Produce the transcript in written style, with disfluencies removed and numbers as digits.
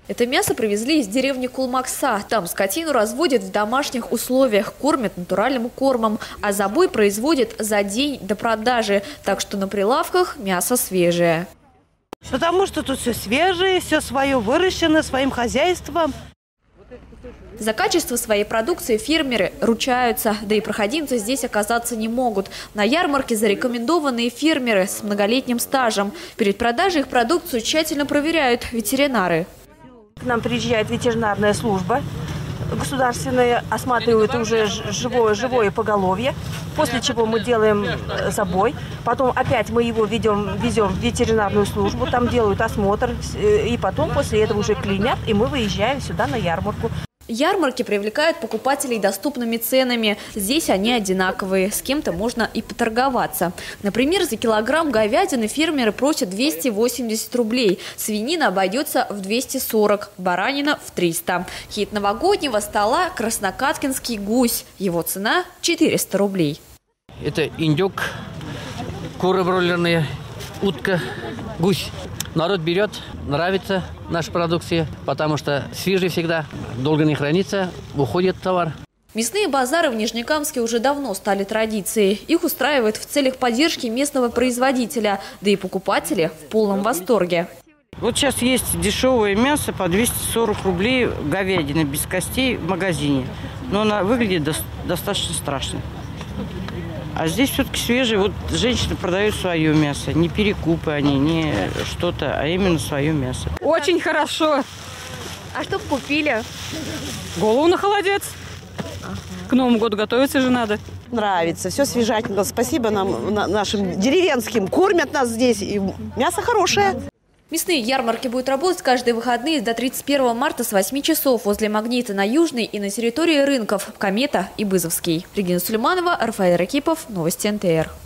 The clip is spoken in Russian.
Это мясо привезли из деревни Кулмакса. Там скотину разводят в домашних условиях, кормят натуральным кормом, а забой производят за день до продажи. Так что на прилавках мясо свежее. Потому что тут все свежее, все свое выращено своим хозяйством. За качество своей продукции фермеры ручаются, да и проходимцы здесь оказаться не могут. На ярмарке зарекомендованные фермеры с многолетним стажем. Перед продажей их продукцию тщательно проверяют ветеринары. К нам приезжает ветеринарная служба государственная, осматривают уже живое поголовье, после чего мы делаем забой. Потом опять мы его везем в ветеринарную службу, там делают осмотр, и потом после этого уже клеймят, и мы выезжаем сюда на ярмарку. Ярмарки привлекают покупателей доступными ценами. Здесь они одинаковые. С кем-то можно и поторговаться. Например, за килограмм говядины фермеры просят 280 рублей. Свинина обойдется в 240, баранина в 300. Хит новогоднего стола – краснокаткинский гусь. Его цена – 400 рублей. Это индюк, куры бройлерные, утка, гусь. Народ берет, нравится наша продукция, потому что свежий всегда, долго не хранится, уходит товар. Мясные базары в Нижнекамске уже давно стали традицией. Их устраивают в целях поддержки местного производителя, да и покупатели в полном восторге. Вот сейчас есть дешевое мясо по 240 рублей, говядина без костей в магазине. Но она выглядит достаточно страшно. А здесь все-таки свежее. Вот женщины продают свое мясо. Не перекупы они, не что-то, а именно свое мясо. Очень хорошо. А что купили? Голову на холодец. К Новому году готовиться же надо. Нравится, все свежатенько. Спасибо нам, нашим деревенским. Кормят нас здесь, и мясо хорошее. Мясные ярмарки будут работать каждые выходные до 31 марта с 8 часов возле Магнита на Южной и на территории рынков Комета и Бызовский. Регина Сулейманова, Рафаэль Ракипов, Новости НТР.